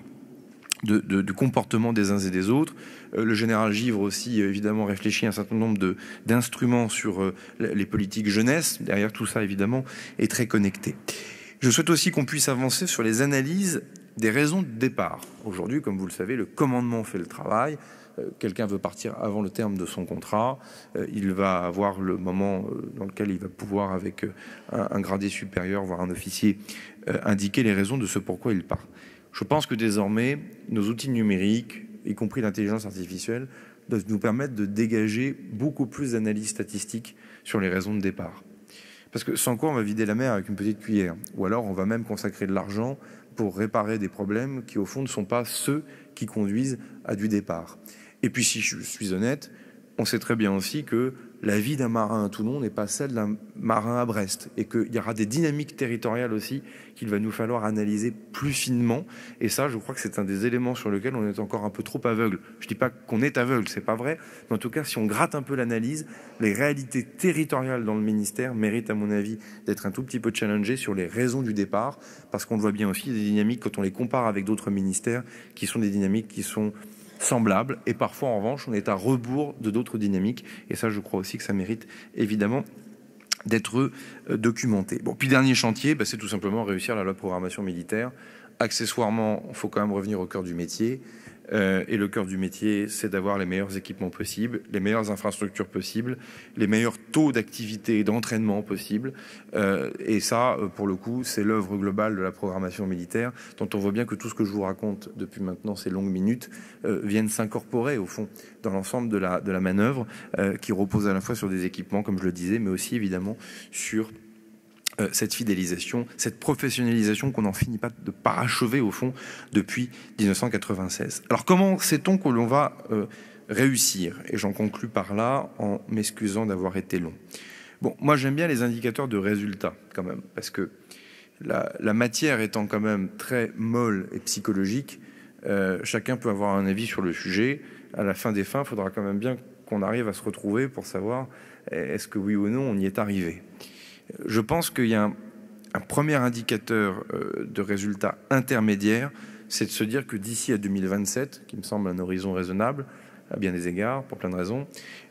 de comportement des uns et des autres. Le général Givre aussi évidemment réfléchit à un certain nombre d'instruments sur les politiques jeunesse. Derrière tout ça évidemment est très connecté. Je souhaite aussi qu'on puisse avancer sur les analyses des raisons de départ. Aujourd'hui, comme vous le savez, le commandement fait le travail. Quelqu'un veut partir avant le terme de son contrat. Il va avoir le moment dans lequel il va pouvoir, avec un gradé supérieur, voire un officier, indiquer les raisons de ce pourquoi il part. Je pense que désormais, nos outils numériques, y compris l'intelligence artificielle, doivent nous permettre de dégager beaucoup plus d'analyses statistiques sur les raisons de départ. Parce que sans quoi on va vider la mer avec une petite cuillère. Ou alors on va même consacrer de l'argent pour réparer des problèmes qui au fond ne sont pas ceux qui conduisent à du départ. Et puis si je suis honnête, on sait très bien aussi que la vie d'un marin à Toulon n'est pas celle d'un marin à Brest et qu'il y aura des dynamiques territoriales aussi qu'il va nous falloir analyser plus finement. Et ça, je crois que c'est un des éléments sur lesquels on est encore un peu trop aveugle. Je dis pas qu'on est aveugle, c'est pas vrai, mais en tout cas, si on gratte un peu l'analyse, les réalités territoriales dans le ministère méritent, à mon avis, d'être un tout petit peu challengées sur les raisons du départ, parce qu'on le voit bien aussi, des dynamiques, quand on les compare avec d'autres ministères, qui sont des dynamiques qui sont semblables, et parfois en revanche on est à rebours de d'autres dynamiques, et ça je crois aussi que ça mérite évidemment d'être documenté. Bon, puis dernier chantier, c'est tout simplement réussir la loi de programmation militaire. Accessoirement, il faut quand même revenir au cœur du métier. Et le cœur du métier, c'est d'avoir les meilleurs équipements possibles, les meilleures infrastructures possibles, les meilleurs taux d'activité et d'entraînement possibles. Et ça, pour le coup, c'est l'œuvre globale de la programmation militaire, dont on voit bien que tout ce que je vous raconte depuis maintenant ces longues minutes viennent s'incorporer, au fond, dans l'ensemble de la manœuvre, qui repose à la fois sur des équipements, comme je le disais, mais aussi, évidemment, sur cette fidélisation, cette professionnalisation qu'on n'en finit pas de parachever au fond depuis 1996. Alors comment sait-on que l'on va réussir? Et j'en conclus par là en m'excusant d'avoir été long. Bon, moi j'aime bien les indicateurs de résultats quand même, parce que la matière étant quand même très molle et psychologique, chacun peut avoir un avis sur le sujet. À la fin des fins, il faudra quand même bien qu'on arrive à se retrouver pour savoir est-ce que oui ou non on y est arrivé. Je pense qu'il y a un premier indicateur de résultat intermédiaire, c'est de se dire que d'ici à 2027, qui me semble un horizon raisonnable, à bien des égards, pour plein de raisons,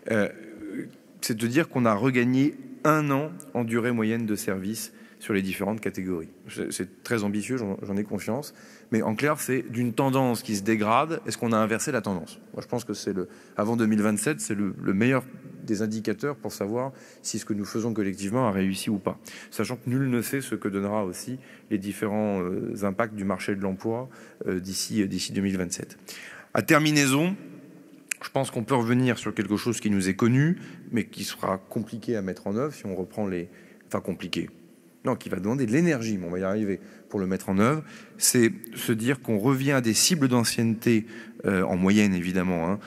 c'est de dire qu'on a regagné 1 an en durée moyenne de service sur les différentes catégories. C'est très ambitieux, j'en ai conscience, mais en clair, c'est d'une tendance qui se dégrade. Est-ce qu'on a inversé la tendance? Moi, je pense que c'est avant 2027, c'est le meilleur des indicateurs pour savoir si ce que nous faisons collectivement a réussi ou pas. Sachant que nul ne sait ce que donnera aussi les différents impacts du marché de l'emploi d'ici 2027. À terminaison, je pense qu'on peut revenir sur quelque chose qui nous est connu, mais qui sera compliqué à mettre en œuvre si on reprend les... Enfin, compliqué. Non, qui va demander de l'énergie, mais on va y arriver pour le mettre en œuvre. C'est se dire qu'on revient à des cibles d'ancienneté, en moyenne évidemment,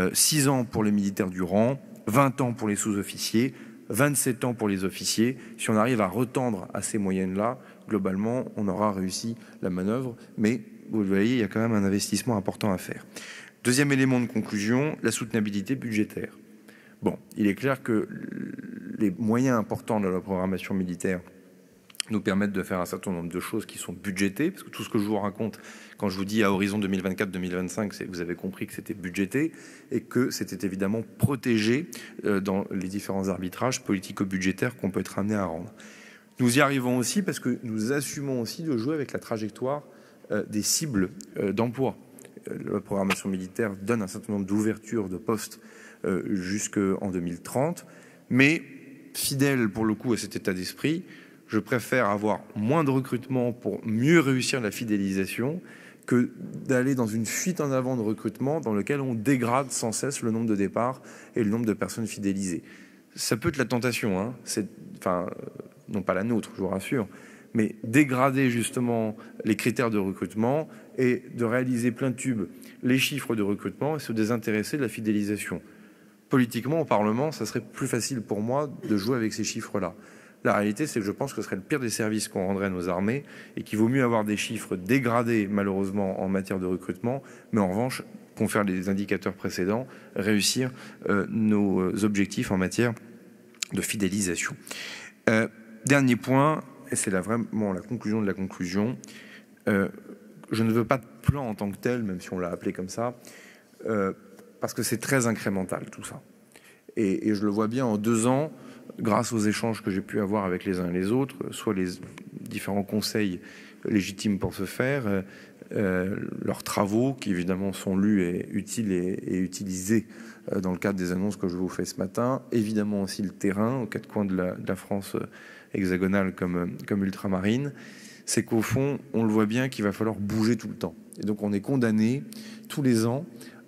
6 ans pour les militaires du rang, 20 ans pour les sous-officiers, 27 ans pour les officiers. Si on arrive à retendre à ces moyennes-là, globalement, on aura réussi la manœuvre, mais vous le voyez, il y a quand même un investissement important à faire. Deuxième élément de conclusion, la soutenabilité budgétaire. Bon, il est clair que les moyens importants de la programmation militaire nous permettent de faire un certain nombre de choses qui sont budgétées, parce que tout ce que je vous raconte, quand je vous dis à horizon 2024-2025, c'est que vous avez compris que c'était budgété et que c'était évidemment protégé dans les différents arbitrages politico-budgétaires qu'on peut être amené à rendre. Nous y arrivons aussi parce que nous assumons aussi de jouer avec la trajectoire des cibles d'emploi. La programmation militaire donne un certain nombre d'ouvertures de postes jusqu'en 2030, mais fidèle pour le coup à cet état d'esprit, je préfère avoir moins de recrutement pour mieux réussir la fidélisation que d'aller dans une fuite en avant de recrutement dans lequel on dégrade sans cesse le nombre de départs et le nombre de personnes fidélisées. Ça peut être la tentation, hein. Enfin, non pas la nôtre, je vous rassure, mais dégrader justement les critères de recrutement et de réaliser plein tube les chiffres de recrutement et se désintéresser de la fidélisation. Politiquement, au Parlement, ça serait plus facile pour moi de jouer avec ces chiffres-là. La réalité, c'est que je pense que ce serait le pire des services qu'on rendrait à nos armées et qu'il vaut mieux avoir des chiffres dégradés, malheureusement, en matière de recrutement, mais en revanche, confère les indicateurs précédents, réussir nos objectifs en matière de fidélisation. Dernier point, et c'est vraiment la conclusion de la conclusion, je ne veux pas de plan en tant que tel, même si on l'a appelé comme ça, parce que c'est très incrémental tout ça. Et je le vois bien en 2 ans, grâce aux échanges que j'ai pu avoir avec les uns et les autres, soit les différents conseils légitimes pour ce faire, leurs travaux qui évidemment sont lus et utiles et utilisés dans le cadre des annonces que je vous fais ce matin, évidemment aussi le terrain aux 4 coins de la France hexagonale comme ultramarine, c'est qu'au fond, on le voit bien qu'il va falloir bouger tout le temps. Et donc on est condamné tous les ans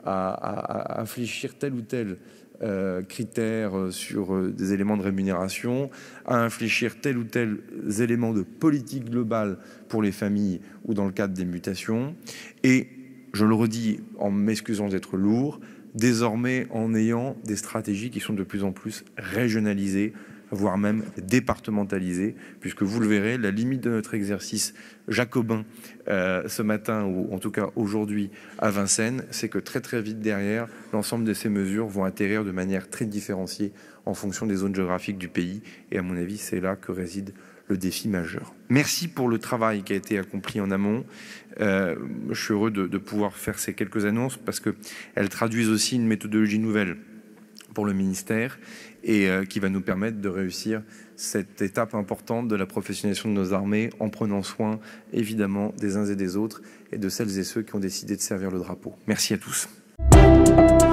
à infléchir tel ou tel critères sur des éléments de rémunération, à infléchir tel ou tel élément de politique globale pour les familles ou dans le cadre des mutations. Et je le redis en m'excusant d'être lourd, désormais en ayant des stratégies qui sont de plus en plus régionalisées, voire même départementalisées, puisque vous le verrez, la limite de notre exercice jacobin ce matin, ou en tout cas aujourd'hui à Vincennes, c'est que très très vite derrière, l'ensemble de ces mesures vont atterrir de manière très différenciée en fonction des zones géographiques du pays, et à mon avis, c'est là que réside le défi majeur. Merci pour le travail qui a été accompli en amont. Je suis heureux de pouvoir faire ces quelques annonces, parce qu'elles traduisent aussi une méthodologie nouvelle pour le ministère, et qui va nous permettre de réussir cette étape importante de la professionnalisation de nos armées en prenant soin, évidemment, des uns et des autres et de celles et ceux qui ont décidé de servir le drapeau. Merci à tous.